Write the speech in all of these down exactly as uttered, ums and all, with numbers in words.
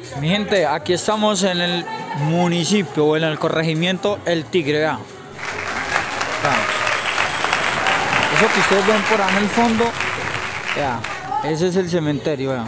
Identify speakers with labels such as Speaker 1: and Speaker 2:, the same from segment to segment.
Speaker 1: Mi gente, aquí estamos en el municipio o en el corregimiento El Tigre, vean. Eso que ustedes ven por ahí en el fondo, vean, ese es el cementerio, vean.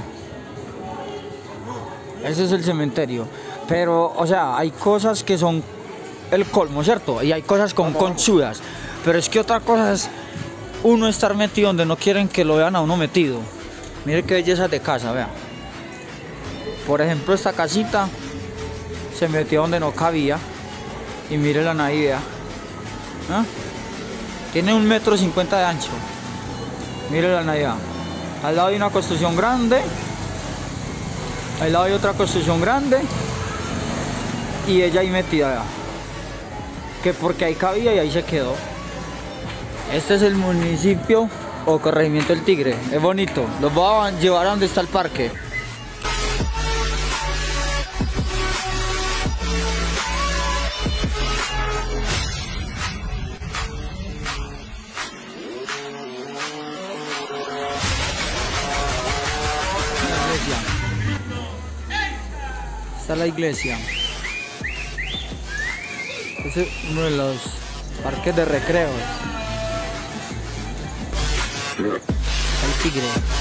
Speaker 1: Ese es el cementerio. Pero, o sea, hay cosas que son el colmo, ¿cierto? Y hay cosas con conchudas. Pero es que otra cosa es uno estar metido donde no quieren que lo vean a uno metido. Mire qué belleza de casa, vean. Por ejemplo, esta casita se metió donde no cabía. Y mire la navidad. ¿Ah? Tiene un metro cincuenta de ancho. Mire la navidad. Al lado hay una construcción grande. Al lado hay otra construcción grande. Y ella ahí metida, vean. Que porque ahí cabía y ahí se quedó. Este es el municipio o corregimiento del Tigre. Es bonito. Los voy a llevar a donde está el parque. Esta es la iglesia. Este es uno de los parques de recreo. El Tigre.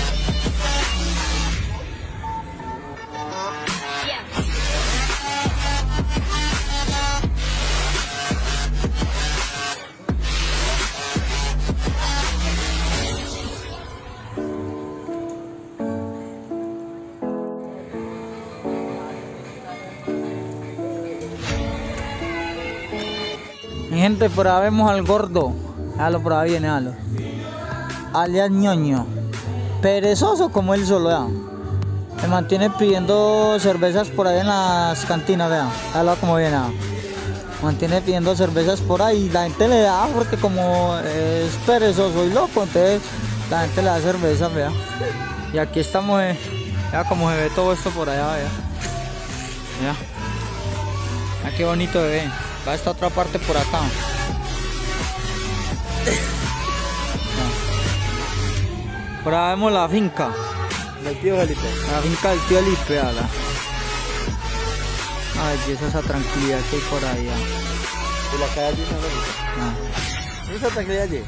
Speaker 1: Mi gente, por ahí vemos al gordo. Hágalo, por ahí viene, hágalo. Alias ñoño. Perezoso como él solo, vean. Se mantiene pidiendo cervezas por ahí en las cantinas, vean. Hágalo como viene, vean. Mantiene pidiendo cervezas por ahí. La gente le da porque como es perezoso y loco, entonces la gente le da cerveza, vean. Y aquí estamos, eh, vea como se ve todo esto por allá, vean. Vea. Vea qué bonito se ve. Va esta otra parte por acá. Por ahí vemos la finca.
Speaker 2: Del tío Felipe.
Speaker 1: La finca del tío Felipe, veala. Ay, belleza, esa tranquilidad que hay por ahí.
Speaker 2: Y la calle no lo gusta.
Speaker 1: Ah.
Speaker 2: ¿Esa tranquilidad allí?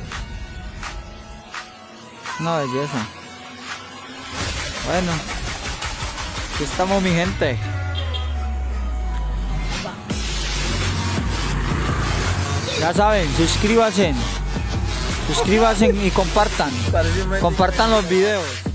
Speaker 1: Una belleza. Bueno, aquí estamos, mi gente. Ya saben, suscríbanse, suscríbanse y compartan, compartan los videos.